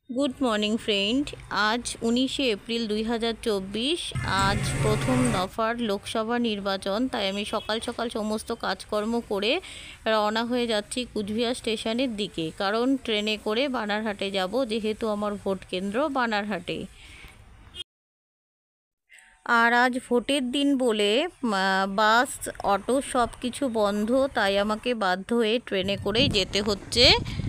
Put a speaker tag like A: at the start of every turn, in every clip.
A: Good morning friend. আজ 19শে April 2024। আজ প্রথম দফার লোকসভা নির্বাচন, তাই আমি সকাল সকাল সমস্ত কাজকর্ম করে রওনা হয়ে যাচ্ছি কুচবিহার স্টেশনের দিকে, কারণ ট্রেনে করে বানারহাটে যাব, যেহেতু আমার ভোট কেন্দ্র বানারহাটে। আর আজ ভোটের দিন বলে বাস, অটো সব কিছু বন্ধ, তাই আমাকে বাধ্য হয়ে ট্রেনে করেই যেতে হচ্ছে।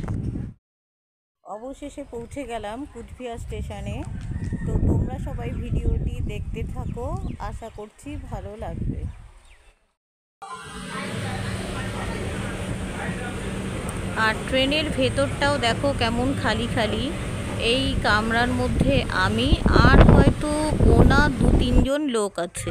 A: অবশেষে পৌঁছে গেলাম কুচবিহার স্টেশনে। তো তোমরা সবাই ভিডিওটি দেখতে থাকো, আশা করছি ভালো লাগবে। আর ট্রেনের ভেতরটাও দেখো কেমন খালি খালি। এই কামরার মধ্যে আমি আর হয়তো গোনা 2-3 জন লোক আছে।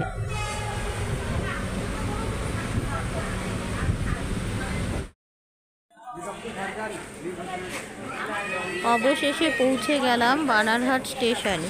A: অবশেষে পৌঁছে গেলাম বানারহাট স্টেশনে।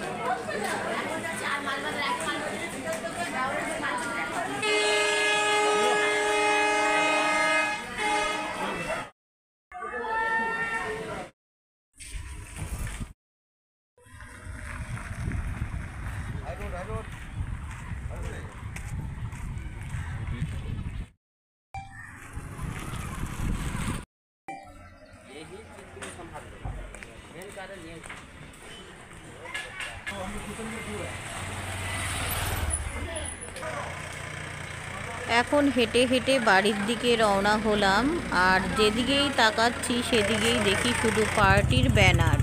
A: এখন হেঁটে হেঁটে বাড়ির দিকে রওনা হলাম। আর যেদিকেই তাকাচ্ছি সেদিকেই দেখি শুধু পার্টির ব্যানার।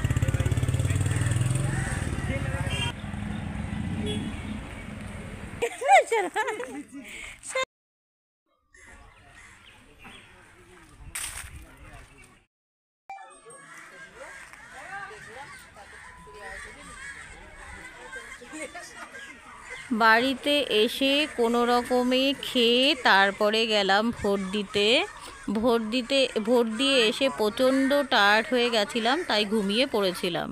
A: বাড়িতে এসে কোনো রকমে খেয়ে তারপরে গেলাম ভোট দিতে। ভোট দিয়ে এসে প্রচণ্ড টায়ার্ড হয়ে গেছিলাম, তাই ঘুমিয়ে পড়েছিলাম।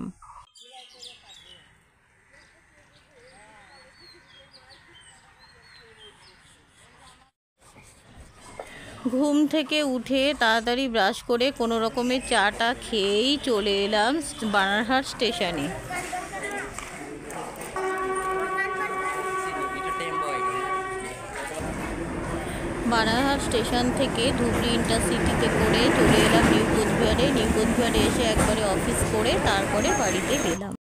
A: ঘুম থেকে উঠে তাড়াতাড়ি ব্রাশ করে কোনো রকমে চাটা খেয়েই চলে এলাম বানারহাট স্টেশনে। বানারহাট স্টেশন থেকে ধুবড়ি ইন্টারসিটিতে করে চলে এলাম নিউ কোচবিহারে। নিউ কোচবিহারে এসে একবারে অফিস করে তারপরে বাড়িতে গেলাম।